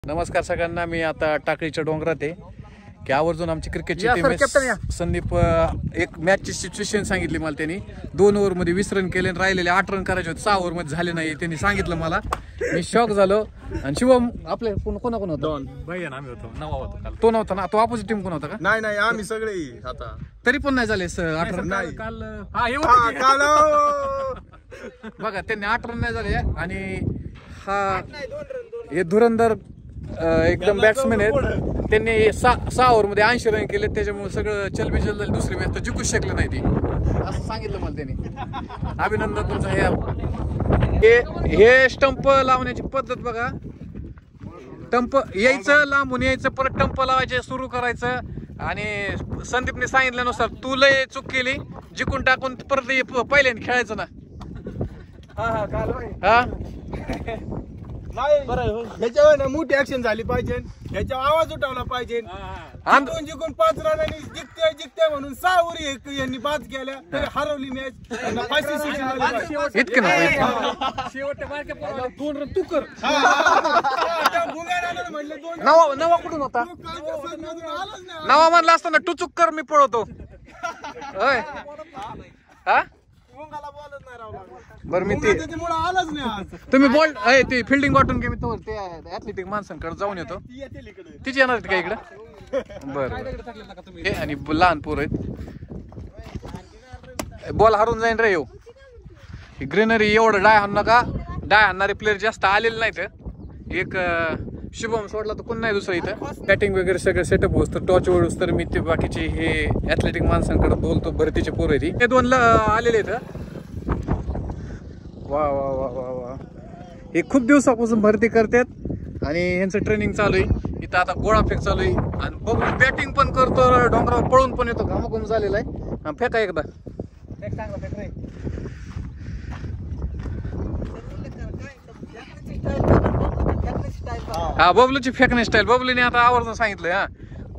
नमस्कार सगळ्यांना। मी आता टाकळीच्या डोंगरात आहे की आवर्जून आमची क्रिकेटची टीम आहे। संदीप एक मॅचची सिच्युएशन सांगितली मला, त्यांनी 2 ओव्हर मध्ये 20 रन केले, राहिलेले 8 रन करायचे होते, 6 ओव्हर मध्ये झाले नाही त्यांनी सांगितलं मला। मी शॉक झालो। आणि शिवम आपले कोण कोण होतं? दोन भैया आम्ही होतो, नवा होतो काल। तो नव्हता ना? तो ऑपोजिट टीम कोण होता का? नाही नाही आम्ही सगळे आता तरी पण नाही झाले 8 रन काल। काल बघा त्यांनी 8 रन नाही झाले। आणि हा हे धुरंधर एकदम बॅट्समॅन आहेत, त्यांनी 6 ओव्हर मध्ये 80 रन केले, त्याच्यामुळे सगळं चलबिचल झाली। दुसरी मॅच तर जिंकूच शकले नाही ती, असं सांगितलं मला त्यांनी। अभिनंदन तुमचं। हे स्टंप लावण्याची पद्धत बघा, टंप यायचं, लांबून यायचं, परत टंप लावायचे, सुरू करायचं। आणि संदीपने सांगितल्यानुसार तू लय चूक केली, जिंकून टाकून परत पहिल्याने खेळायचं ना। हा ह्याच्यावर ना मोठी ऍक्शन झाली पाहिजे, ह्याच्यावर आवाज उठवला पाहिजे। जिंकून 5 रनांनी जिंकते म्हणून 6 ओव्हर यांनी बाद केल्या, तरी हरवली मॅच। इतके ना नवा कुठून होता? नवा म्हणला असताना टुचुक कर, मी पळवतो। हा बरं, मी ते तुम्ही बॉल आहे ते फिल्डिंग वाटून घे, मी तो ते ऍथलेटिक माणसांकडे जाऊन येतो। तिची येणार आहेत का इकडं? बरं, आणि लहान पोर आहेत, बॉल हरून जाईन रे। येऊ ग्रीनरी एवढं डाय हाणू नका, डाय हाणणारे प्लेयर जास्त आलेले नाहीत। एक शुभम सोडला तर कोण नाही दुसरं इथं। बॅटिंग वगैरे सगळं सेटअप होस तर टॉच ओढूस तर मी ते बाकीचे हे ऍथलेटिक माणसांकडे बोलतो, भरतीचे पोर आहे ते 2 आलेले आहेत। वा वा वा वा वा, हे खूप दिवसापासून भरती करतात आणि यांचं ट्रेनिंग चालू आहे। इथं आता गोळा फेक चालू आहे आणि बघून बॅटिंग पण करतो, डोंगरावर पळून पण येतो, घामाघूम झालेला आहे। फेका एकदा, फेक चांगला फेक रे। हा बबलूची फेकणे स्टाईल, बबलूने आता आवर्जून सांगितलंय। हा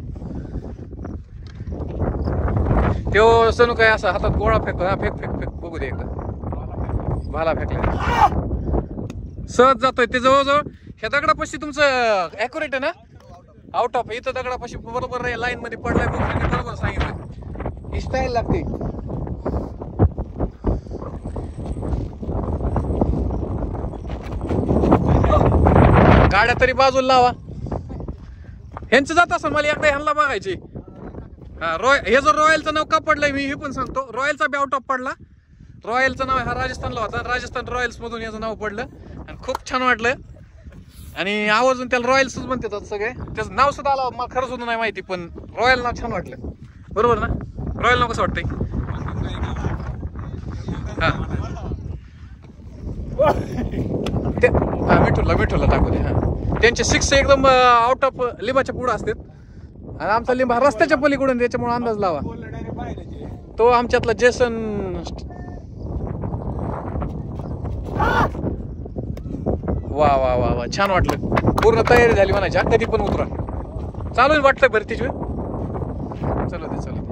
तो सनू काय असं हातात गोळा फेकतो। हा फेक फेक फेक, बघू दे एकदा। भाला फेकला, सहज जातोय ते। जवळजवळ ह्या दगडापाशी तुमचं ॲक्युरेट आहे ना? आउट ऑफ इथं दगडापाशी बरोबर लाईन मध्ये पडलाय, बरोबर सांगितलं। ही स्टाईल लागते। गाड्या तरी बाजूला लावा, ह्यांचं जात असं मला एकदा ह्यांना बघायची। हा हे जर रॉयलचं नाव का पडलंय मी हे पण सांगतो। रॉयलचा बी आउट ऑफ पडला, रॉयलचं नाव हा राजस्थानला होता, राजस्थान रॉयल्स मधून याचं नाव पडलं आणि खूप छान वाटलं। आणि आवर्जून त्याला रॉयल्सच म्हणतात सगळे, त्याचं नाव सुद्धा आलं मला खरं सुद्धा नाही माहिती, पण रॉयल नाव छान वाटलं। बरोबर ना? रॉयल नाव कसं वाटतंय? हा मिठूला टाकू दे। हा त्यांचे 6 एकदम आउट ऑफ लिंबाच्या पुढं असतात आणि आमचा लिंबा रस्त्याच्या पलीकडून, त्याच्यामुळे अंदाज लावा। तो आमच्यातला जेसन वा वा वा वा, छान वाटलं। पूर्ण तयारी झाली म्हणायची, कधी पण उतरा। चालू वाटतंय भरतीची, चलो दे चलो दे।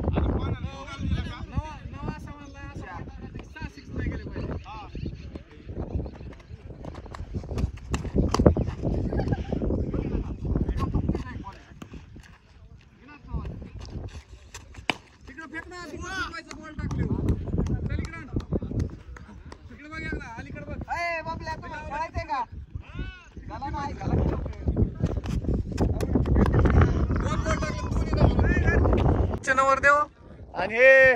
नवर देव आणि हे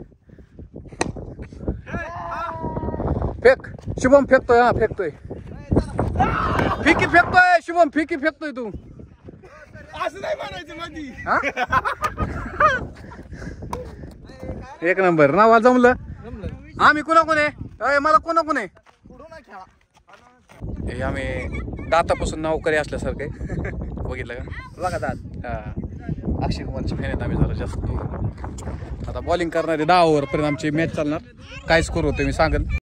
फेक, शुभम फेकतोय। हा फेकतोय, फिकी फेकतोय शुभम, फिकी फेकतोय तू, असं नाही म्हणायचं मधी। एक नंबर नावा जमलं। आम्ही कोणा कोण आहे? मला कोणा कोण आहे? आम्ही दातापासून नौकरी असल्यासारखे बघितलं का? बघा दात। हा अक्षय कुमारची फॅन आहेत आम्ही जरा जास्त। आता बॉलिंग करणारे 10 ओव्हर पर्यंत आमची मॅच चालणार। काय स्कोर होते मी सांगेन।